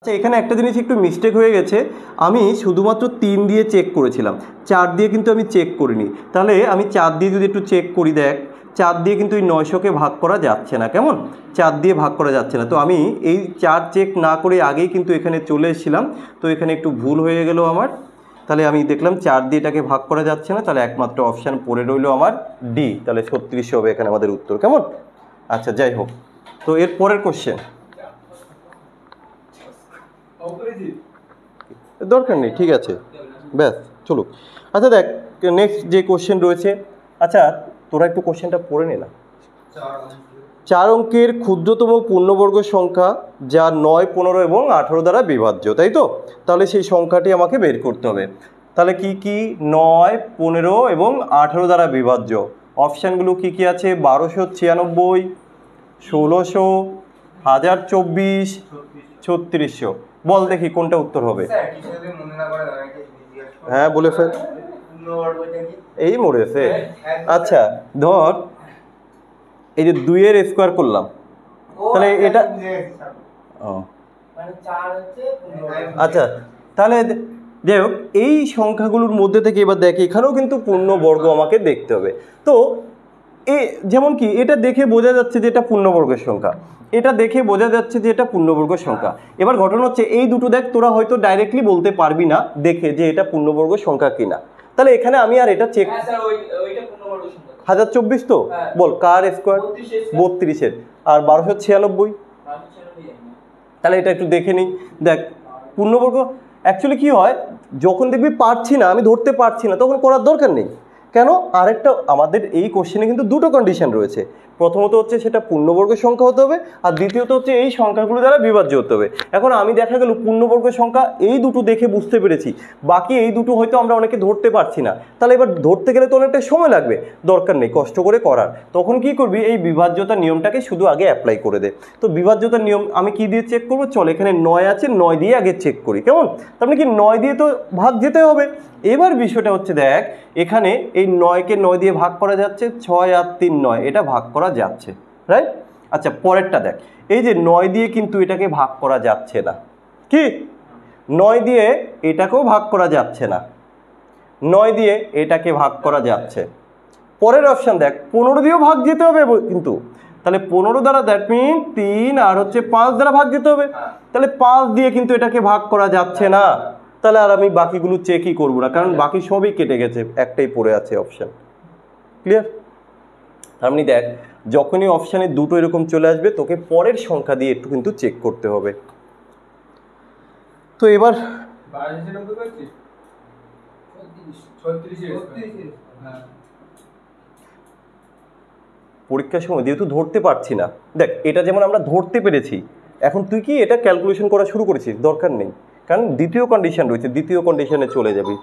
আচ্ছা, এখানে একটা জিনিস একটু মিস্টেক হয়ে গেছে। আমি শুধুমাত্র 3 দিয়ে চেক করেছিলাম, 4 দিয়ে কিন্তু আমি চেক করিনি। তাহলে আমি 4 দিয়ে যদি একটু চেক করি, দেখ 4 দিয়ে কিন্তু এই 900কে ভাগ করা যাচ্ছে না। কেমন? 4 দিয়ে ভাগ করা যাচ্ছে না। তো আমি এই 4 চেক না করে আগেই কিন্তু এখানে চলে এসেছিলাম। তো এখানে একটু ভুল হয়ে গেল আমার। তাহলে আমি দেখলাম 4 দিয়ে এটাকে ভাগ করা যাচ্ছে না, তাহলে একমাত্র অপশান পড়ে রইল আমার ডি। তাহলে 36 হবে এখানে আমাদের উত্তর। কেমন? আচ্ছা, যাই হোক। তো এর পরের কোশ্চেন দরকার নেই, ঠিক আছে, ব্যাস চলুক। আচ্ছা দেখ, নেক্সট যে কোশ্চেন রয়েছে, আচ্ছা তোরা একটু কোশ্চেনটা পড়ে নে না। 4 অঙ্কের ক্ষুদ্রতম পূর্ণবর্গ সংখ্যা যা 9, 15 এবং 18 দ্বারা বিভাজ্য, তাই তো? তাহলে সেই সংখ্যাটি আমাকে বের করতে হবে। তাহলে কি কি? 9, 15 এবং 18 দ্বারা বিভাজ্য। অপশানগুলো কি কি আছে? 1296, 1600, 1024, 3600। বল দেখি কোনটা উত্তর হবে। হ্যাঁ বলে ফেল। এই মরেছে। আচ্ছা ধর এই যে 2 এর স্কোয়ার করলাম, তাহলে এটা আচ্ছা, তাহলে যাই হোক, এই সংখ্যাগুলোর মধ্যে থেকে এবার দেখ এখানেও কিন্তু পূর্ণবর্গ আমাকে দেখতে হবে। তো যেমন কি এটা দেখে বোঝা যাচ্ছে যে এটা পূর্ণবর্গের সংখ্যা, এটা দেখে বোঝা যাচ্ছে যে এটা পূর্ণবর্গ সংখ্যা। এবার ঘটনা হচ্ছে এই দুটো দেখ তোরা হয়তো ডাইরেক্টলি বলতে পারবি না দেখে যে এটা পূর্ণবর্গ সংখ্যা কিনা। তাহলে এখানে আমি আর এটা চেক 1024 তো বল কার স্কোয়ার? 32-এর। আর 1296, তাহলে এটা একটু দেখে নিই। দেখ পূর্ণবর্গ অ্যাকচুয়ালি কি হয়, যখন দেখবি পারছি না, আমি ধরতে পারছি না, তখন করার দরকার নেই। কেন? আরেকটা আমাদের এই কোশ্চেনে কিন্তু দুটো কন্ডিশন রয়েছে। প্রথমত হচ্ছে সেটা পূর্ণবর্গ সংখ্যা হতে হবে, আর দ্বিতীয়ত হচ্ছে এই সংখ্যাগুলো দ্বারা বিভাজ্য হতে হবে। এখন আমি দেখা গেল পূর্ণবর্গ সংখ্যা এই দুটো দেখে বুঝতে পেরেছি, বাকি এই দুটো হয়তো আমরা অনেকে ধরতে পারছি না। তাহলে এবার ধরতে গেলে তো অনেকটা সময় লাগবে, দরকার নেই কষ্ট করে করার। তখন কি করবি, এই বিভাজ্যতার নিয়মটাকে শুধু আগে অ্যাপ্লাই করে দে। তো বিভাজ্যতার নিয়ম আমি কি দিয়ে চেক করবো? চল এখানে 9 আছে, 9 দিয়ে আগে চেক করি। কেমন? তার মানে কি 9 দিয়ে তো ভাগ যেতে হবে। এবার বিষয়টা হচ্ছে দেখ এখানে এই 9কে 9 দিয়ে ভাগ করা যাচ্ছে, 6 আর 3 9, এটা ভাগ করা যাচ্ছে, রাইট? আচ্ছা পরেরটা দেখ, এই যে 9 দিয়ে কিন্তু এটাকে ভাগ করা যাচ্ছে না। কি? 9 দিয়ে এটাকেও ভাগ করা যাচ্ছে না, 9 দিয়ে এটাকে ভাগ করা যাচ্ছে। পরের অপশান দেখ 15 দিয়েও ভাগ যেতে হবে কিন্তু। তাহলে 15 দ্বারা দ্যাট মিন 3 আর হচ্ছে 5 দ্বারা ভাগ যেতে হবে। তাহলে 5 দিয়ে কিন্তু এটাকে ভাগ করা যাচ্ছে না। তাহলে আর আমি বাকিগুলো চেকই করবো না, কারণ বাকি সবই কেটে গেছে, একটাই পড়ে আছে অপশান। ক্লিয়ার? আপনি দেখ যখনই অপশানে দুটো এরকম চলে আসবে তোকে পরের সংখ্যা দিয়ে একটু কিন্তু চেক করতে হবে। তো এবার পরীক্ষার সময় যেহেতু ধরতে পারছি না, দেখ এটা যেমন আমরা ধরতে পেরেছি, এখন তুই কি এটা ক্যালকুলেশন করা শুরু করেছিস? দরকার নেই, কারণ দ্বিতীয় কন্ডিশন রয়েছে, দ্বিতীয় কন্ডিশনে চলে যাবি।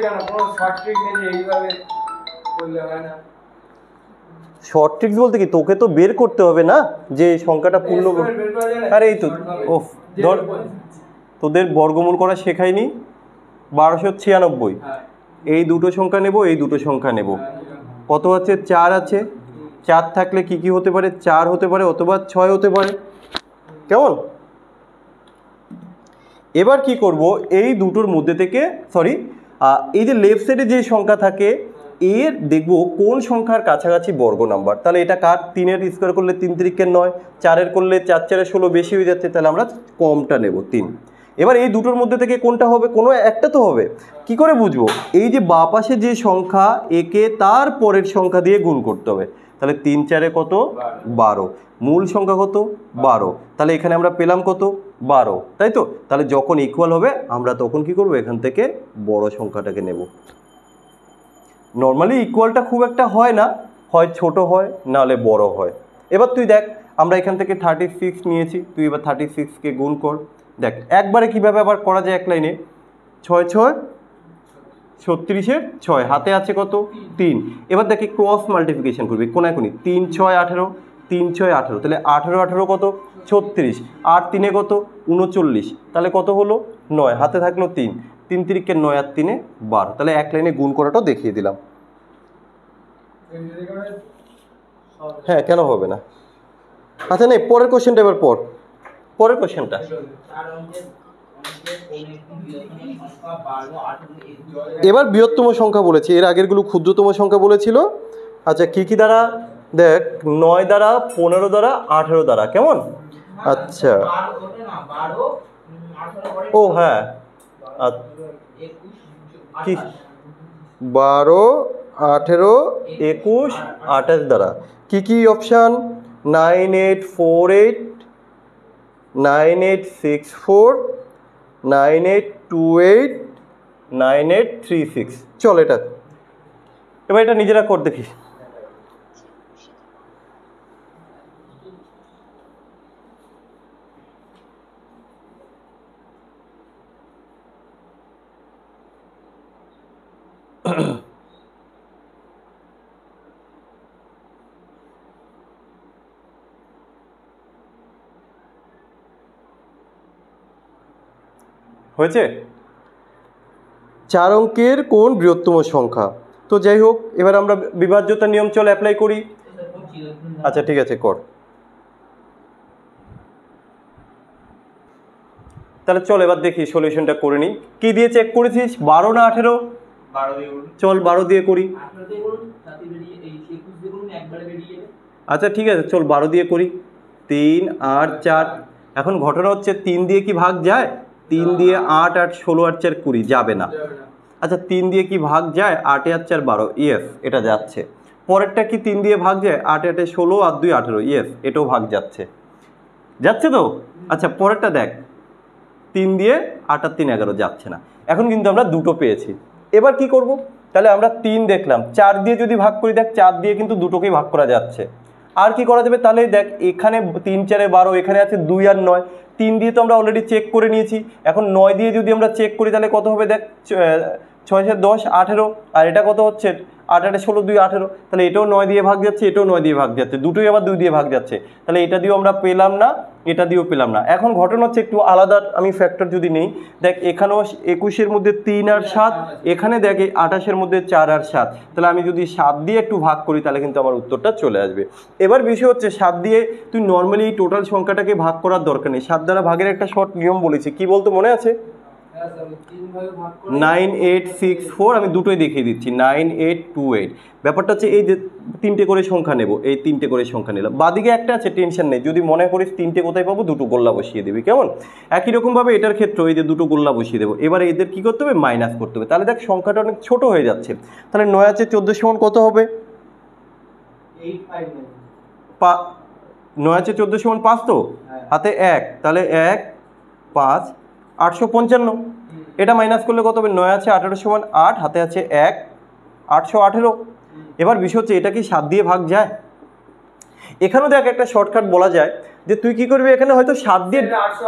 শর্ট ট্রিক্স বলতে কি, তোকে তো বের করতে হবে না যে সংখ্যাটা পূর্ণ। আরে এই তো ওফ, ধর তোদের বর্গমূল করা শেখায়নি? 1296, এই দুটো সংখ্যা নেব, এই দুটো সংখ্যা নেব। কত আছে? 4 আছে। 4 থাকলে কি কি হতে পারে? 4 হতে পারে অথবা 6 হতে পারে। কেমন? এবার কি করব, এই দুটোর মধ্যে থেকে সরি এই যে লেফট সাইডে যে সংখ্যা থাকে এর দেখব কোন সংখ্যার কাছাকাছি বর্গ নাম্বার। তাহলে এটা কার? 3 এর স্কোয়ার করলে 3 3 9, 4 এর করলে 4 4 16 বেশি হয়ে যাচ্ছে, তাহলে আমরা কমটা নেব 3। এবার এই দুটোর মধ্যে থেকে কোনটা হবে? কোনো একটা তো হবে। কি করে বুঝবো? এই যে বাঁ পাশে যে সংখ্যা একে তার পরের সংখ্যা দিয়ে গুণ করতে হবে। তাহলে 3 4 কত? 12। মূল সংখ্যা কত? 12। তাহলে এখানে আমরা পেলাম কত? 12, তাই তো? তাহলে যখন ইকুয়াল হবে আমরা তখন কি করব, এখান থেকে বড় সংখ্যাটাকে নেব। নর্মালি ইকুয়ালটা খুব একটা হয় না, হয় ছোট হয় নাহলে বড় হয়। এবার তুই দেখ আমরা এখান থেকে 36 নিয়েছি, তুই এবার 36কে গুণ কর। দেখ একবারে কিভাবে আবার করা যায়, এক লাইনে 6 6 36-এর 6, হাতে আছে কত? 3। এবার দেখি ক্রস মাল্টিপ্লিকেশন করবি কোনায় কোনি। 3 6 18, 3 6 18, তাহলে 18 18 কত? 36। আর 3 কত? 39। তাহলে কত হলো? 9, হাতে থাকলো 3, 3 3 9 আর 3 12। তাহলে এক লাইনে গুণ করাটাও দেখিয়ে দিলাম। হ্যাঁ কেন হবে না? আচ্ছা নেই, পরের কোশ্চেনটা এবার পরের কোশ্চেনটা এবার বৃহত্তম সংখ্যা বলেছি, এর আগেরগুলো ক্ষুদ্রতম সংখ্যা বলেছিল। আচ্ছা কি কি দ্বারা, দেখ 9 দ্বারা, 15 দ্বারা, 18 দ্বারা, কেমন? আচ্ছা ও হ্যাঁ কি 12, 18, 21, 28 দ্বারা। কি কি অপশান? 9848, 9864, 9828, 9836। চল এটা এবার এটা নিজেরা কর দেখি। হয়েছে? 4 অঙ্কের কোন বৃহত্তম সংখ্যা? তো যাই হোক, এবার আমরা বিভাজ্যতার নিয়ম চল অ্যাপ্লাই করি। আচ্ছা ঠিক আছে কর। তাহলে চল এবার দেখি সলিউশনটা করে নিই। কি দিয়ে চেক করেছিস, 12 না 18? চল 12 দিয়ে করি। আচ্ছা ঠিক আছে চল 12 দিয়ে করি। 3 8 4। এখন ঘটনা হচ্ছে 3 দিয়ে কি ভাগ যায়? 3 দিয়ে 8 8 16 8 4 20 যাবে না। আচ্ছা 3 দিয়ে কি ভাগ যায়? 8 8 4 12, ইয়েস এটা যাচ্ছে। পরেরটা কি 3 দিয়ে ভাগ যায়? 8 8 16 আর 2 18, ইয়েস এটাও ভাগ যাচ্ছে। যাচ্ছে তো? আচ্ছা পরেরটা দেখ, 3 দিয়ে 8 আর 3 11, যাচ্ছে না। এখন কিন্তু আমরা দুটো পেয়েছি। এবার কি করব? তাহলে আমরা 3 দেখলাম, 4 দিয়ে যদি ভাগ করি, দেখ 4 দিয়ে কিন্তু দুটোকেই ভাগ করা যাচ্ছে। আর কি করা যাবে? তাহলে দেখ এখানে 3 4 12, এখানে আছে 2 আর 9। 3 দিয়ে তো আমরা অলরেডি চেক করে নিয়েছি। এখন 9 দিয়ে যদি আমরা চেক করি তাহলে কত হবে? দেখ 6 6 10 18, আর এটা কত হচ্ছে? 8 8 16 2 18। তাহলে এটাও 9 দিয়ে ভাগ যাচ্ছে, এটাও 9 দিয়ে ভাগ যাচ্ছে, দুটোই আবার 2 দিয়ে ভাগ যাচ্ছে। তাহলে এটা দিয়েও আমরা পেলাম না, এটা দিয়েও পেলাম না। এখন ঘটনা হচ্ছে একটু আলাদা, আমি ফ্যাক্টর যদি নেই, দেখ এখানেও 21 মধ্যে 3 আর 7, এখানে দেখ 28 মধ্যে 4 আর 7। তাহলে আমি যদি 7 দিয়ে একটু ভাগ করি তাহলে কিন্তু আমার উত্তরটা চলে আসবে। এবার বিষয় হচ্ছে 7 দিয়ে তুই নর্মালি এই টোটাল সংখ্যাটাকে ভাগ করার দরকার নেই। 7 দ্বারা ভাগের একটা শর্ট নিয়ম বলেছি, কি বলতো মনে আছে? 9864, আমি দুটোই দেখিয়ে দিচ্ছি, 9828। ব্যাপারটা হচ্ছে এই যে 3টে করে সংখ্যা নেব, এই 3টে করে সংখ্যা নিলাম। বাদিকে একটা আছে, টেনশন নেই, যদি মনে করিস 3টে কোথায় পাবো, দুটো গোল্লা বসিয়ে দিবি, কেমন? একই রকমভাবে এটার ক্ষেত্রে এই যে দুটো গোল্লা বসিয়ে দেবো। এবারে এদের কি করতে হবে? মাইনাস করতে হবে। তাহলে দেখ সংখ্যাটা অনেক ছোট হয়ে যাচ্ছে। তাহলে 9 আছে 14 সমান কত হবে? 9 আছে 14 সমান 5, তো হাতে 1, তাহলে 1 5 855। এটা মাইনাস করলে কত হবে? 9 আছে 18 সমান 8, হাতে আছে 1 818। এবার বিষয় হচ্ছে এটা কি 7 দিয়ে ভাগ যায়? এখানেও দেখ একটা শর্টকাট বলা যায় যে তুই কি করবি, এখানে হয়তো 7 দিয়ে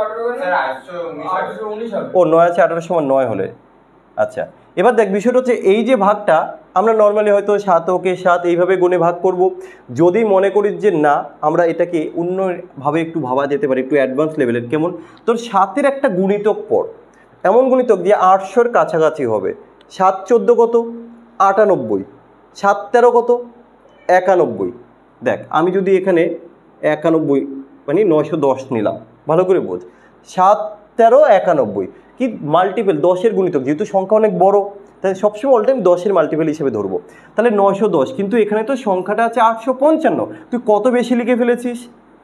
ও 9 আছে 18 সমান 9 হলে। আচ্ছা এবার দেখ বিষয়টা হচ্ছে এই যে ভাগটা আমরা নর্মালি হয়তো 7 ওকে 7 এইভাবে গুণে ভাগ করব। যদি মনে করিস যে না আমরা এটাকে অন্যভাবে একটু ভাবা যেতে পারে, একটু অ্যাডভান্স লেভেলের, কেমন? তোর 7-এর একটা গুণিতক পড়, এমন গুণিতক যে 800-র কাছাকাছি হবে। 7 14 কত? 98। 7 13 কত? 91। দেখ আমি যদি এখানে 91 মানে 910 নিলাম, ভালো করে বোঝ। 7 13 91 কি মাল্টিপল, 10-এর গুণিতক, যেহেতু সংখ্যা অনেক বড় তাই সবসময় অল টাইম 10-এর মাল্টিপল হিসেবে ধরবো। তাহলে 910, কিন্তু এখানে তো সংখ্যাটা আছে 855, তুই কত বেশি লিখে ফেলেছিস?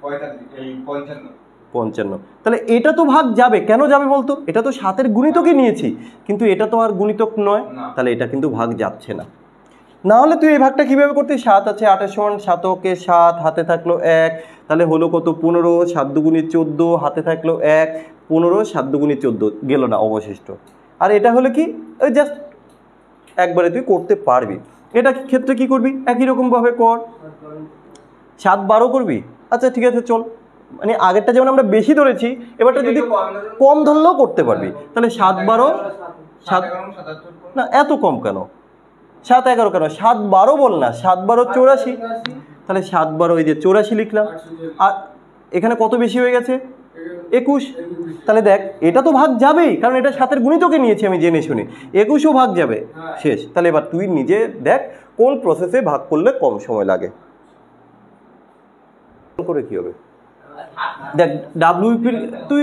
55। তাহলে এটা তো ভাগ যাবে, কেন যাবে বলতো? এটা তো 7-এর গুণিতকই নিয়েছি, কিন্তু এটা তো আর গুণিতক নয়, তাহলে এটা কিন্তু ভাগ যাচ্ছে না। না হলে তুই এই ভাগটা কীভাবে করতিস? 7 আছে 8 সমান 7 ওকে 7, হাতে থাকলো 1, তাহলে হলো কত? 15, 7 দুগুণে 14, হাতে থাকলো 1, 15, 7 দুগুণে 14, গেল না অবশিষ্ট। আর এটা হলে কি ওই জাস্ট একবারে তুই করতে পারবি। এটা ক্ষেত্রে কি করবি? একই রকমভাবে কর, 7 12 করবি। আচ্ছা ঠিক আছে চল, মানে আগেরটা যেমন আমরা বেশি ধরেছি, এবারটা যদি কম ধরলেও করতে পারবি। তাহলে 7 12 7, না এত কম কেন? 7 11 কেন? 7 12 বল না, 7 12 84। তাহলে 7 12 ওই যে 84 লিখলাম। আর এখানে কত বেশি হয়ে গেছে? 21। তাহলে দেখ এটা তো ভাগ যাবেই, কারণ এটা 7-এর গুণিতকে নিয়েছি আমি জেনে শুনে, 21ও ভাগ যাবে, শেষ। তাহলে এবার তুই নিজে দেখ কোন প্রসেসে ভাগ করলে কম সময় লাগে। করে কি হবে? দেখ ডাব্লিউপি তুই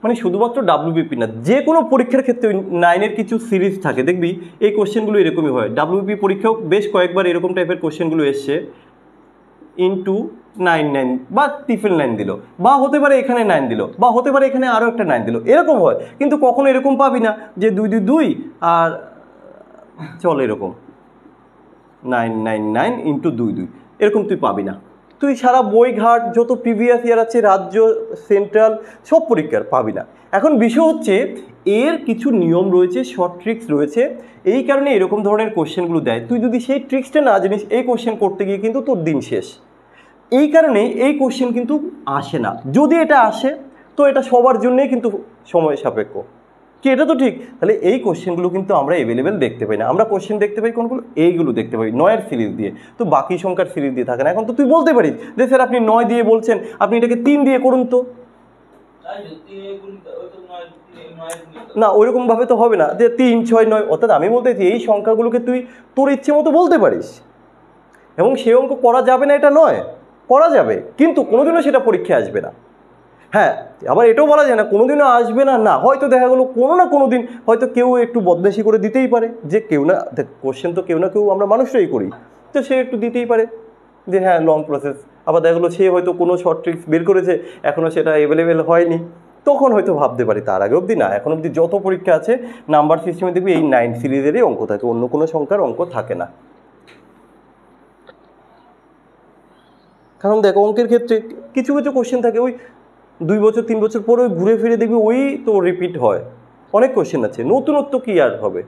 মানে শুধুমাত্র ডাব্লিউবিপি না, যে কোনো পরীক্ষার ক্ষেত্রে 9-এর কিছু সিরিজ থাকে, দেখবি এই কোশ্চেনগুলো এরকমই হয়। ডাব্লিউবিপি পরীক্ষাও বেশ কয়েকবার এরকম টাইপের কোশ্চেনগুলো এসছে, ইন্টু 9 বা 9 দিল, বা হতে পারে এখানে 9 দিল, বা হতে পারে এখানে আরও একটা 9 দিল, এরকম হয়। কিন্তু কখনো এরকম পাবি না যে 2 2 2 আর চল এরকম 9 9 9 ইন্টু 2 2, এরকম তুই পাবি না। তুই সারা বই ঘাট যত প্রিভিয়াস ইয়ার আছে রাজ্য সেন্ট্রাল সব পরীক্ষার পাবি না। এখন বিষয় হচ্ছে এর কিছু নিয়ম রয়েছে, শর্ট ট্রিক্স রয়েছে, এই কারণে এরকম ধরনের কোশ্চেনগুলো দেয়। তুই যদি সেই ট্রিক্সটা না জানিস এই কোশ্চেন করতে গিয়ে কিন্তু তোর দিন শেষ। এই কারণে এই কোশ্চেন কিন্তু আসে না। যদি এটা আসে তো এটা সবার জন্যই কিন্তু সময় সাপেক্ষ, কি এটা তো ঠিক? তাহলে এই কোশ্চেনগুলো কিন্তু আমরা অ্যাভেলেবেল দেখতে পাই না। আমরা কোশ্চেন দেখতে পাই কোনগুলো? এইগুলো দেখতে পাই 9-এর সিরিজ দিয়ে, তো বাকি সংখ্যার সিরিজ দিয়ে থাকে না। এখন তো তুই বলতে পারিস যে স্যার আপনি 9 দিয়ে বলছেন, আপনি এটাকে 3 দিয়ে করুন তো। না ওইরকমভাবে তো হবে না যে 3 6 9, অর্থাৎ আমি বলতে চাইছি এই সংখ্যাগুলোকে তুই তোর ইচ্ছে মতো বলতে পারিস, এবং সে অঙ্ক করা যাবে না এটা নয়, করা যাবে, কিন্তু কোনোদিনও সেটা পরীক্ষায় আসবে না। হ্যাঁ, আবার এটাও বলা যায় না কোনোদিনও আসবে না, না হয়তো দেখা গেলো কোনো না কোনো দিন হয়তো কেউ একটু বদমাইশি করে দিতেই পারে, যে কেউ না, কোশ্চেন তো কেউ না কেউ আমরা মানুষরাই করি, তো সে একটু দিতেই পারে যে হ্যাঁ লং প্রসেস। আবার দেখা গেলো সে হয়তো কোনো শর্ট ট্রিক্স বের করেছে, এখনও সেটা অ্যাভেলেবেল হয়নি, তখন হয়তো ভাবতে পারি। তার আগে অবধি না, এখন অবধি যত পরীক্ষা আছে নাম্বার সিস্টেমে দেখবি এই 9 সিরিজেরই অঙ্ক থাকে, অন্য কোনো সংখ্যার অঙ্ক থাকে না। কারণ দেখো অঙ্কের ক্ষেত্রে কিছু কিছু কোশ্চেন থাকে ওই 2 বছর 3 বছর পরে ওই ঘুরে ফিরে দেখবি ওই তো রিপিট হয়। অনেক কোশ্চেন আছে, নতুনত্ব কি আর হবে।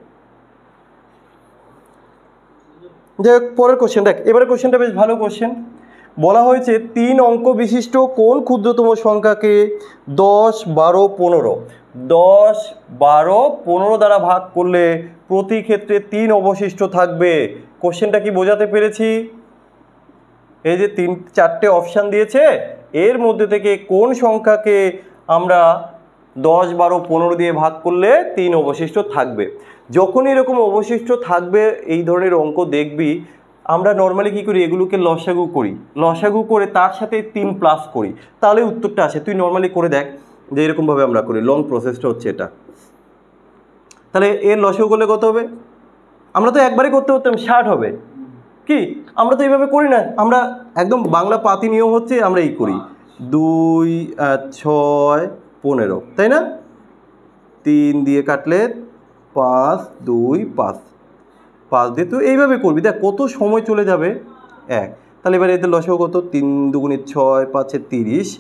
যাই হোক, পরের কোশ্চেন দেখ, এবারে কোশ্চেনটা বেশ ভালো কোশ্চেন। বলা হয়েছে 3 অঙ্ক বিশিষ্ট কোন ক্ষুদ্রতম সংখ্যাকে 10 12 15 10 12 15 দ্বারা ভাগ করলে প্রতি ক্ষেত্রে 3 অবশিষ্ট থাকবে। কোশ্চেনটা কি বোঝাতে পেরেছি? এই যে 4টে অপশান দিয়েছে, এর মধ্যে থেকে কোন সংখ্যাকে আমরা 10 12 15 দিয়ে ভাগ করলে 3 অবশিষ্ট থাকবে। যখন এরকম অবশিষ্ট থাকবে এই ধরনের অঙ্ক দেখবি, আমরা নর্মালি কী করি, এগুলোকে লসাগু করি, লসাগু করে তার সাথে 3 প্লাস করি, তাহলে উত্তরটা আসে। তুই নর্মালি করে দেখ যে এরকমভাবে আমরা করি, লং প্রসেসটা হচ্ছে এটা। তাহলে এর লসাগু করলে কত হবে? আমরা তো একবারই করতে করতাম 60 হবে, কি আমরা তো এইভাবে করি না, আমরা একদম বাংলা পাতি নিয়ম হচ্ছে আমরা এই করি 2 6 15, তাই না? 3 দিয়ে কাটলে 5 2 5 5 দিয়ে তুই এইভাবে করবি, দেখ কত সময় চলে যাবে। 1, তাহলে এবার এদের লসাগু কত? 3 2 6 5 30,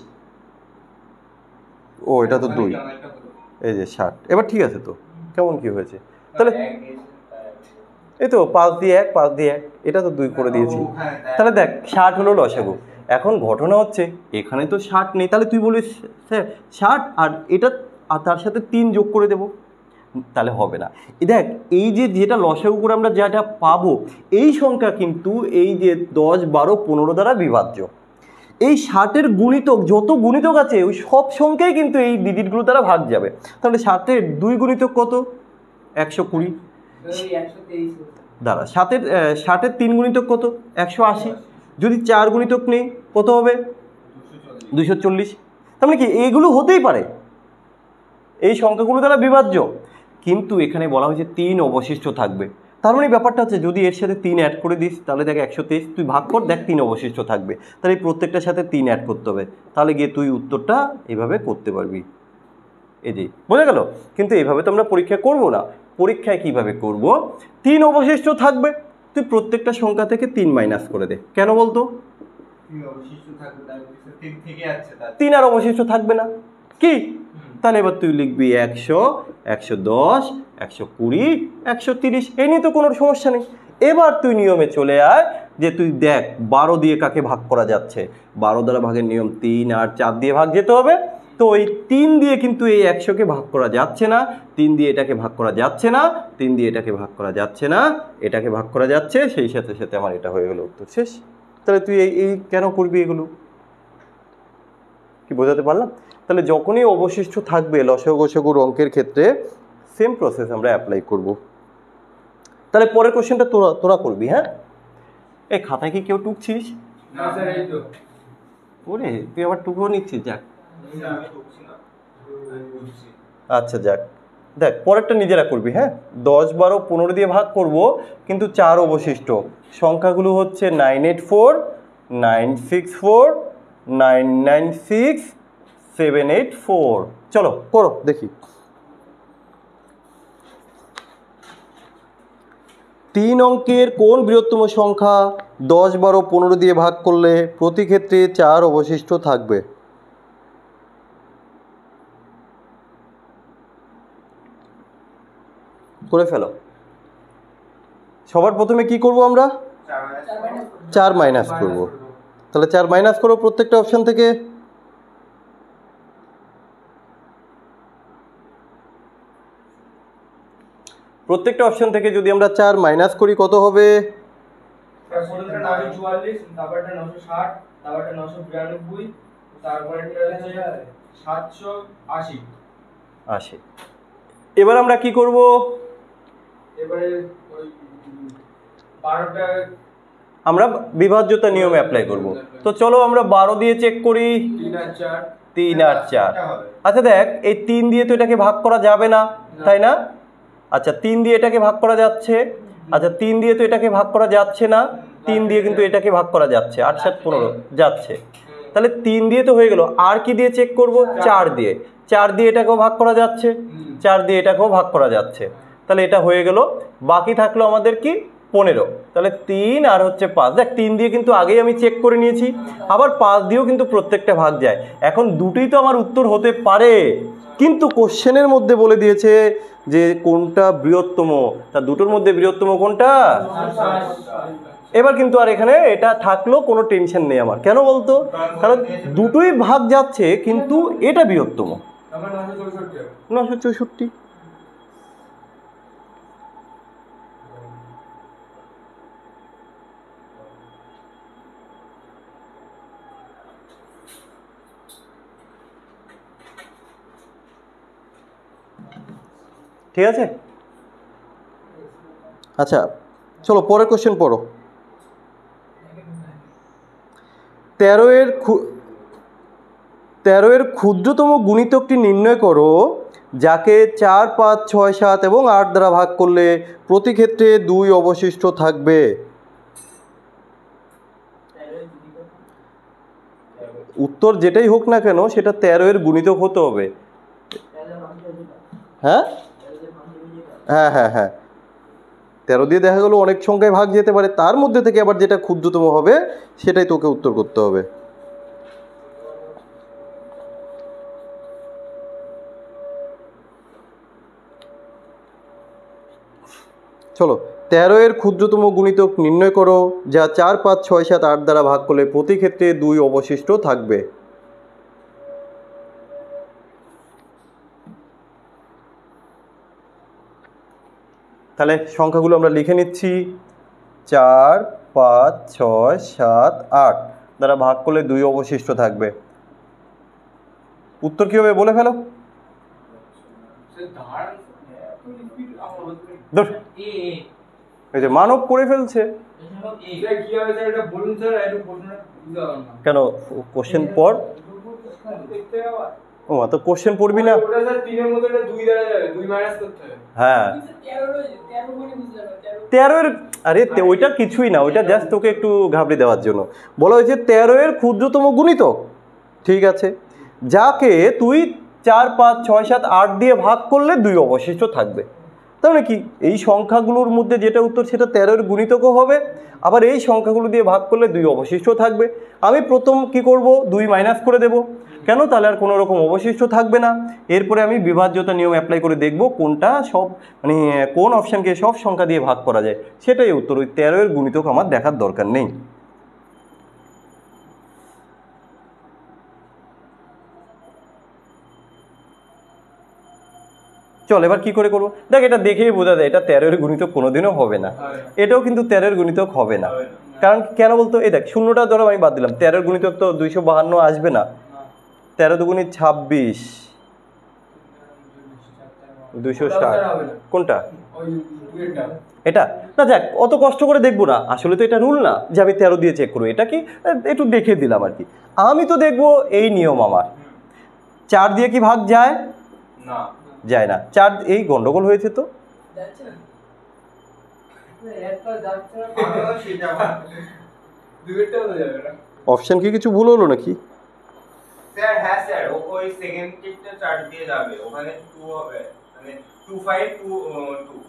ও এটা তো 2, এই যে 60। এবার ঠিক আছে তো, কেমন কি হয়েছে? তাহলে এই তো 5 দিয়ে 1 5 দিয়ে 1, এটা তো 2 করে দিয়েছি। তাহলে দেখ 60 হলো লসাগু। এখন ঘটনা হচ্ছে এখানে তো 60 নেই, তাহলে তুই বলিস স্যার 60 আর এটা আর তার সাথে 3 যোগ করে দেবো, তাহলে হবে না। দেখ এই যে যেটা লসাগু করে আমরা যেটা পাবো, এই সংখ্যা কিন্তু এই যে 10 12 15 দ্বারা বিভাজ্য। এই 60-এর গুণিতক, যত গুণিতক আছে ওই সব সংখ্যাই কিন্তু এই ডিজিটগুলো দ্বারা ভাগ যাবে। তাহলে 60-এর 2 গুণিতক কত? 120 দ্বারা 60-এর 3 গুণিতক কত? 180। যদি 4 গুণিতক নেই কত হবে? 240। তার মানে কি এইগুলো হতেই পারে, এই সংখ্যাগুলো দ্বারা বিভাজ্য, কিন্তু এখানে বলা হয়েছে 3 অবশিষ্ট থাকবে। তার মানে ব্যাপারটা হচ্ছে যদি এর সাথে 3 অ্যাড করে দিস তাহলে দেখ 123, তুই ভাগ কর দেখ 3 অবশিষ্ট থাকবে, তাহলে এই প্রত্যেকটার সাথে 3 অ্যাড করতে হবে, তাহলে গিয়ে তুই উত্তরটা এইভাবে করতে পারবি। এই যে বোঝা গেল। কিন্তু এইভাবে তো আমরা পরীক্ষা করব না, পরীক্ষায় কিভাবে করব? 3 অবশিষ্ট থাকবে, তুই প্রত্যেকটা সংখ্যা থেকে 3 মাইনাস করে দে। কেন বলতো? 3 আর অবশিষ্ট থাকবে না, কি? তাহলে এবার তুই লিখবি 100 110 120 130, এই নিয়ে তো কোনো সমস্যা নেই। এবার তুই নিয়মে চলে আয় যে তুই দেখ 12 দিয়ে কাকে ভাগ করা যাচ্ছে, 12 দ্বারা ভাগের নিয়ম 3 আর 4 দিয়ে ভাগ যেতে হবে। তো ওই 3 দিয়ে কিন্তু এই 100-কে ভাগ করা যাচ্ছে না, 3 দিয়ে এটাকে ভাগ করা যাচ্ছে না, 3 দিয়ে এটাকে ভাগ করা যাচ্ছে না, এটাকে ভাগ করা যাচ্ছে, সেই সাথে সাথে আমার এটা হয়ে গেল উত্তর শেষ। তাহলে তুই এই কেন করবি এগুলো? কি বোঝাতে পারলাম? তাহলে যখনই অবশিষ্ট থাকবে লসাগু গসাগুর অঙ্কের ক্ষেত্রে সেম প্রসেস আমরা অ্যাপ্লাই করব। তাহলে পরের কোশ্চেনটা তোরা করবি। হ্যাঁ, এই খাতায় কি কেউ টুকছিস? ওরে তুই আবার টুকরো নিচ্ছিস? যাক আচ্ছা যাক, দেখ পরেরটা নিজেরা করবি। হ্যাঁ, 10, 12, 15 দিয়ে ভাগ করব, কিন্তু 4 অবশিষ্ট। সংখ্যাগুলো হচ্ছে 984, 964, 996, 784। চলো করো দেখি। 3 অঙ্কের কোন বৃহত্তম সংখ্যা 10, 12, 15 দিয়ে ভাগ করলে প্রতি ক্ষেত্রে 4 অবশিষ্ট থাকবে? করে ফেলো। সবার প্রথমে কি করব আমরা? 4 মাইনাস করব। তাহলে 4 মাইনাস করো প্রত্যেকটা অপশন থেকে। প্রত্যেকটা অপশন থেকে যদি আমরা 4 মাইনাস করি কত হবে? 944, তারপরটা 960, তারপরটা 992, তারপরটা হচ্ছে 780। 80। এবার আমরা কি করব? এবারে ওই 12টা আমরা বিভাজ্যতা নিয়মে অ্যাপ্লাই করব। তো চলো আমরা 12 দিয়ে চেক করি। 3 আর 4, 3 আর 4। আচ্ছা দেখ, এই 3 দিয়ে তো এটাকে ভাগ করা যাবে না, তাই না? আচ্ছা 3 দিয়ে এটাকে ভাগ করা যাচ্ছে। আচ্ছা 3 দিয়ে তো এটাকে ভাগ করা যাচ্ছে না, 3 দিয়ে কিন্তু এটাকে ভাগ করা যাচ্ছে। 8, 7, 15 যাচ্ছে। তাহলে 3 দিয়ে তো হয়ে গেল। আর কি দিয়ে চেক করব? 4 দিয়ে। 4 দিয়ে এটাকেও ভাগ করা যাচ্ছে, 4 দিয়ে এটাকেও ভাগ করা যাচ্ছে। তাহলে এটা হয়ে গেল। বাকি থাকলো আমাদের কি? 15। তাহলে 3 আর হচ্ছে 5। দেখ 3 দিয়ে কিন্তু আগেই আমি চেক করে নিয়েছি, আবার 5 দিয়েও কিন্তু প্রত্যেকটা ভাগ যায়। এখন দুটোই তো আমার উত্তর হতে পারে, কিন্তু কোশ্চেনের মধ্যে বলে দিয়েছে যে কোনটা বৃহত্তম। তা দুটোর মধ্যে বৃহত্তম কোনটা? এবার কিন্তু আর এখানে এটা থাকলেও কোনো টেনশন নেই আমার। কেন বলতো? কারণ দুটোই ভাগ যাচ্ছে, কিন্তু এটা বৃহত্তম। 964। ঠিক আছে। আচ্ছা চলো পরের কোশ্চেন পড়ো। 13 এর ক্ষুদ্রতম গুণিতকটি নির্ণয় করো যাকে 4, 5, 6, 7 এবং 8 দ্বারা ভাগ করলে প্রতি ক্ষেত্রে 2 অবশিষ্ট থাকবে। উত্তর যেটাই হোক না কেন সেটা 13 এর গুণিতক হতে হবে। হ্যাঁ হ্যাঁ হ্যাঁ হ্যাঁ 13 দিয়ে দেখা গেল অনেক সংখ্যায় ভাগ যেতে পারে, তার মধ্যে থেকে আবার যেটা ক্ষুদ্রতম হবে সেটাই তোকে উত্তর করতে হবে। চলো 13 এর ক্ষুদ্রতম গুণিতক নির্ণয় করো যা 4, 5, 6, 7, 8 দ্বারা ভাগ করলে প্রতি ক্ষেত্রে 2 অবশিষ্ট থাকবে। তাহলে সংখ্যাগুলো আমরা লিখে নিচ্ছি। 4, 5, 6, 7, 8 দ্বারা ভাগ করলে 2 অবশিষ্ট থাকবে। উত্তর কি হবে বলে ফেলো। এই যে মানব করে ফেলছে। কেন কোশ্চেন পড়। ও তো কোশ্চেন পড়বি না? হ্যাঁ 13 এর, আরে ওইটা কিছুই না, ওইটা জাস্ট তোকে একটু ঘাবড়ে দেওয়ার জন্য বলা হয়েছে। 13 এর ক্ষুদ্রতম গুণিতক, ঠিক আছে, যাকে তুই 4, 5, 6, 7, 8 দিয়ে ভাগ করলে 2 অবশিষ্ট থাকবে। তাহলে কি এই সংখ্যাগুলোর মধ্যে যেটা উত্তর সেটা 13 এর গুণিতকও হবে, আবার এই সংখ্যাগুলো দিয়ে ভাগ করলে 2 অবশিষ্ট থাকবে। আমি প্রথম কি করব? 2 মাইনাস করে দেব। কেন? তাহলে আর কোনো রকম অবশিষ্ট থাকবে না। এরপরে আমি বিভাজ্যতা নিয়ম অ্যাপ্লাই করে দেখব কোনটা সব মানে কোন অপশানকে সব সংখ্যা দিয়ে ভাগ করা যায়, সেটাই উত্তর। ওই 13 এর গুণিতক আমার দেখার দরকার নেই। চল এবার কি করে করবো? দেখ এটা দেখেই বোঝা যায় এটা 13 এর গুণিতক কোনোদিনও হবে না। এটাও কিন্তু 13 এর গুণিতক হবে না। কারণ কেন বলতো? এই দেখ শূন্যটা ধরো আমি বাদ দিলাম, 13 এর গুণিতক তো 252 আসবে না। 13 দুগুণে 26, 260। কোনটা? এটা না, যাক অত কষ্ট করে দেখবো না, আসলে তো এটা রুল না যে আমি 13 দিয়ে চেক করবো। এটা কি একটু দেখে দিলাম আর কি। আমি তো দেখবো এই নিয়ম আমার 4 দিয়ে কি ভাগ যায়? না, যায় না। 4 এই গন্ডগোল হয়েছে তো। যাচ্ছে না, একটা যাচ্ছে না, সেটা দুইটা হয়ে যাবে না অপশন কি কিছু ভুল হলো নাকি? স্যার হ্যাঁ স্যার, ওই সেকেন্ড টিকটা 4 দিয়ে যাবে, ওখানে 2 হবে, মানে 2522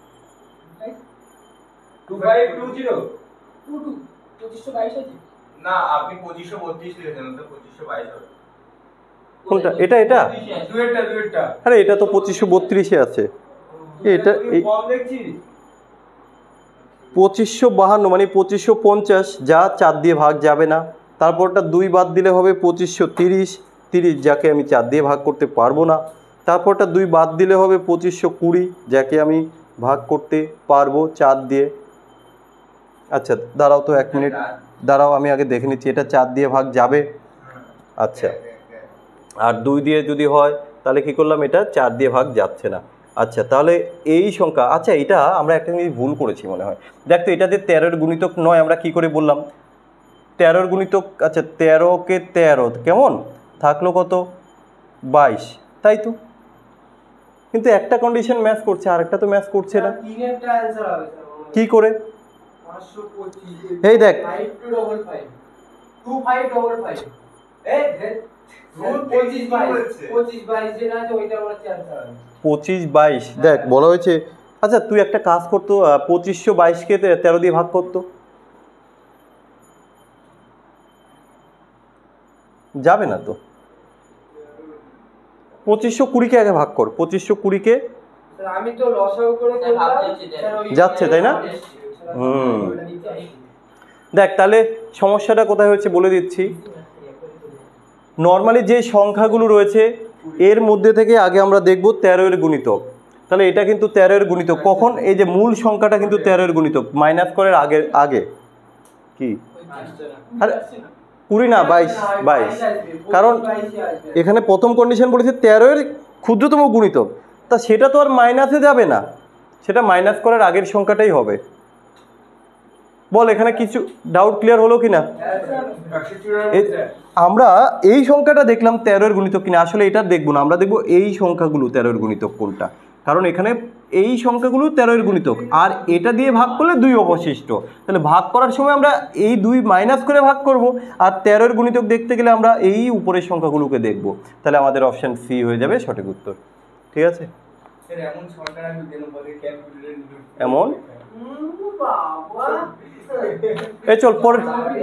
2520 2522 আছে না, আপনি 2532 লিখেছেন, তো 2522 হবে। কোনটা? এটা দুইটা আরে এটা তো 2532 আছে। এটা কম দেখছিস? 2552 মানে 2550, যা 4 দিয়ে ভাগ যাবে না। তারপরটা 2 বাদ দিলে হবে 2530, 30 যাকে আমি 4 দিয়ে ভাগ করতে পারবো না। তারপরটা 2 বাদ দিলে হবে 2520, যাকে আমি ভাগ করতে পারবো 4 দিয়ে। আচ্ছা দাঁড়াও তো 1 মিনিট, দাঁড়াও আমি আগে দেখে নিচ্ছি এটা 4 দিয়ে ভাগ যাবে। আচ্ছা, আর 2 দিয়ে যদি হয় তাহলে কি করলাম, এটা 4 দিয়ে ভাগ যাচ্ছে না। আচ্ছা তাহলে এই সংখ্যা, আচ্ছা এটা আমরা একটা জিনিস ভুল করেছি মনে হয়। দেখ তো এটা যে 13-এর গুণিতক নয়, আমরা কি করে বললাম 13-এর গুণিতক? আচ্ছা 13 কে 13 কেমন থাকলো, কত 22, তাই তো। কিন্তু একটা কন্ডিশন ম্যাচ করছে আর একটা তো ম্যাচ করছে না। তিনেরটা অ্যানসার হবে স্যার কি করে? 525 এই দেখ 5255 2555 এই ধেত 25 22 যেটা আছে ওইটা আমার অ্যানসার হবে 25 22। দেখ বলা হয়েছে, আচ্ছা তুই একটা কাজ করতো, 2522কে 13 দিয়ে ভাগ করতো, যাবে না তো। 2520কে আগে ভাগ কর, 2520কে স্যার আমি তো লসাগু করে করলাম স্যার ওই যাচ্ছে, তাই না? হুম। দেখ তাহলে সমস্যাটা কোথায় হচ্ছে বলে দিচ্ছি। নর্মালি যে সংখ্যাগুলো রয়েছে এর মধ্যে থেকে আগে আমরা দেখব 13-এর গুণিতক। তাহলে এটা কিন্তু 13-এর গুণিতক কখন? এই যে মূল সংখ্যাটা কিন্তু 13-এর গুণিতক, মাইনাস করার আগে আগে কি আরে 20 না 22, কারণ এখানে প্রথম কন্ডিশন বলেছে 13-এর ক্ষুদ্রতম গুণিতক, তা সেটা তো আর মাইনাসে যাবে না, সেটা মাইনাস করার আগের সংখ্যাটাই হবে। বল এখানে কিছু ডাউট ক্লিয়ার হলো কিনা? আমরা এই সংখ্যাটা দেখলাম 13-এর গুণিতক কিনা, আসলে এটা দেখবো না, আমরা দেখবো এই সংখ্যাগুলো 13-এর গুণিতক কোনটা, কারণ এখানে এই সংখ্যাগুলো 13-এর গুণিতক আর এটা দিয়ে ভাগ করলে 2 অবশিষ্ট। তাহলে ভাগ করার সময় আমরা এই 2 মাইনাস করে ভাগ করব, আর 13-এর গুণিতক দেখতে গেলে আমরা এই উপরের সংখ্যাগুলোকে দেখব। তাহলে আমাদের অপশন সি হয়ে যাবে সঠিক উত্তর। ঠিক আছে, এমন সংখ্যা আমি দেব বলে ক্যালকুলেটর এমন বাবা এই চল পরে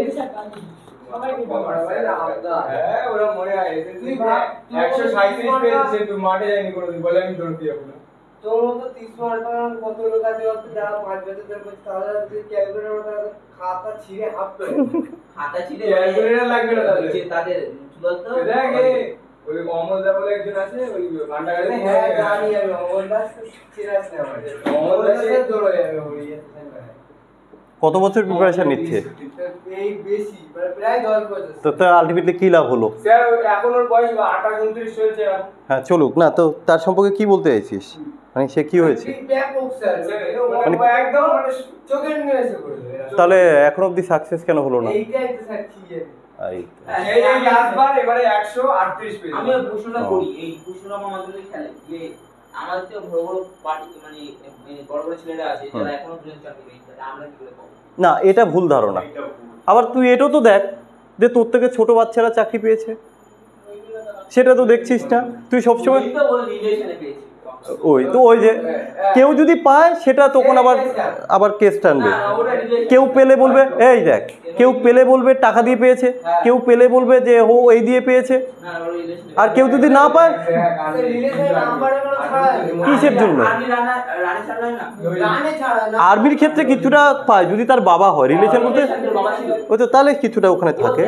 হ্যাঁ ওরা মনে হয় তুই ভাব 137 পেয়েছিস তুই মাঠে যায়নি কোনোদিন, বলে আমি দৌড়তে যাবো না। তোর মতো 30 মার্ক কত লোক আছে যারা 5 বছর ধরে করছে, তাহলে তুই ক্যালকুলেটর খাতা ছিঁড়ে হাফ করে খাতা ছিঁড়ে ক্যালকুলেটর লাগবে না তাদের বলতো দেখ ওই অমল দা বলে একজন আছে ওই ভান্ডারে, হ্যাঁ জানি আমি অমল দা ছিঁড়ে আসছে আমার অমল দা সে দৌড়ে যাবে ওই কত বছর প্রিপারেশন নিচ্ছে? এই বেশি প্রায় 10 বছর। তো তার আলটিমেটলি কি লাভ হলো? স্যার এখন ওর বয়স 28 29 চলছে। হ্যাঁ চলুক না, তো তার সম্পর্কে কি বলতে চাইছিস, মানে সে কি হয়েছে? ব্যাপক স্যার মানে একদম মানে চোখের নিয়ে এসে পড়বে। তাহলে এখন অবধি সাকসেস কেন হলো না? এইটাই তো স্যার কি জানি এই এই লাস্টবার এবারে 138 পেয়েছে। আমি প্রশ্নটা করি, এই প্রশ্নটা আমার মাধ্যমে খেলে যে আমাদের তো বড় বড় পার্টি মানে বড় বড় ছেলেরা আছে যারা এখনো পর্যন্ত চাকরি পেয়েছে, আমরা কি করে পাবো? না এটা ভুল ধারণা। আবার তুই এটাও তো দেখ যে তোর থেকে ছোট বাচ্চারা চাকরি পেয়েছে, সেটা তো দেখছিস না তুই সবসময়। ওই তো ওই রিলেশনে পেয়েছি। ওই তো ওই যে কেউ যদি পায় সেটা তখন আবার কেস টানবে। কেউ পেলে বলবে এই দেখ, কেউ পেলে বলবে টাকা দিয়ে পেয়েছে, কেউ পেলে বলবে যে ও এই দিয়ে পেয়েছে, আর কেউ যদি না পায় কিসের জন্য? আর্মির ক্ষেত্রে কিছুটা পায় যদি তার বাবা হয়, রিলেশন বলতে ওই তো তাহলে কিছুটা ওখানে থাকে।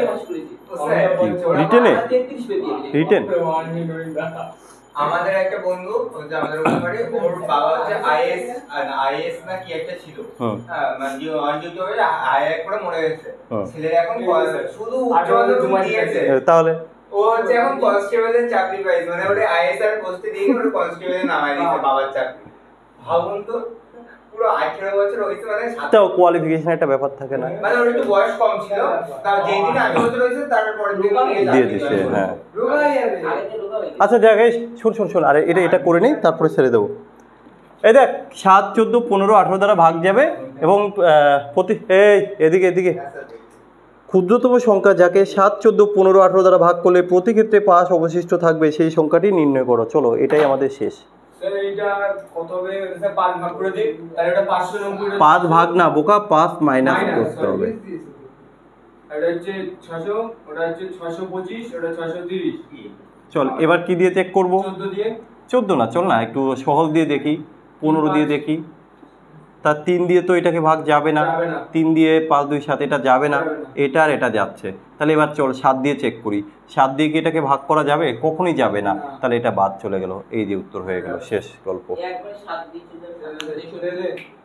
রিটেনে রিটেন আমাদের একটা বন্ধু হচ্ছে আমাদের ওখানে, ওর বাবা হচ্ছে আইএস না কি একটা ছিল, হ্যাঁ মানে অনজিও হবে আইএস করে মরে গেছে। ছেলের এখন শুধু উচ্চ মাধ্যমিক দিয়েছে, তাহলে ও হচ্ছে এখন কনস্টেবলের চাকরি পাইছে, মানে ওরে আইএস আর পোস্টে দিয়ে ওরে কনস্টেবলে নামায় দিয়েছে বাবার চাকরি। ভাবুন তো পুরো 18 বছর হয়েছে মানে তাও কোয়ালিফিকেশন একটা ব্যাপার থাকে না, মানে ওর একটু বয়স কম ছিল, তাও যেই দিনে 18 বছর হয়েছে তারপরে দিয়ে দিচ্ছে। হ্যাঁ রোগাই যাবে। আগে তো ঢোকা হয়েছে। আচ্ছা দেখ এই শোন আরে এটা করে নিই তারপরে ছেড়ে দেবো। এই দেখ 7, 14, 15, 18 দ্বারা ভাগ যাবে এবং প্রতি এদিকে ক্ষুদ্রতম সংখ্যা যাকে 7, 14, 15, 18 দ্বারা ভাগ করলে প্রতি ক্ষেত্রে 5 অবশিষ্ট থাকবে সেই সংখ্যাটি নির্ণয় করো। চলো এটাই আমাদের শেষ। স্যার এইটা কত হবে? স্যার 5 ভাগ করে দিই, তাহলে এটা 590। 5 ভাগ না বোকা, 5 মাইনাস করতে হবে। এটা হচ্ছে 600, ওটা হচ্ছে 625, ওটা 630। চল এবার কি দিয়ে চেক করব? 14 দিয়ে 14 না, চল না একটু সহজ দিয়ে দেখি, 15 দিয়ে দেখি। তার 3 দিয়ে তো এটাকে ভাগ যাবে না, 3 দিয়ে 5, 2, 7 এটা যাবে না, এটা আর এটা যাচ্ছে। তাহলে এবার চল 7 দিয়ে চেক করি। 7 দিয়ে কি এটাকে ভাগ করা যাবে? কখনোই যাবে না, তাহলে এটা বাদ চলে গেল। এই যে উত্তর হয়ে গেল, শেষ গল্প। একবার 7 দিয়ে চলে চলে